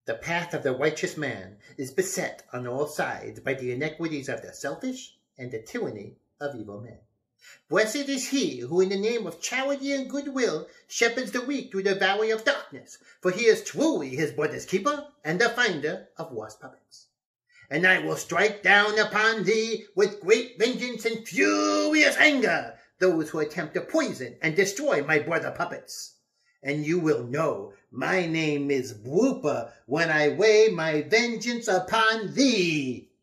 The path of the righteous man is beset on all sides by the iniquities of the selfish and the tyranny of evil men. Blessed is he who in the name of charity and goodwill shepherds the weak through the valley of darkness, for he is truly his brother's keeper and the finder of lost puppets. And I will strike down upon thee with great vengeance and furious anger those who attempt to poison and destroy my brother puppets. And you will know my name is Blooper when I weigh my vengeance upon thee.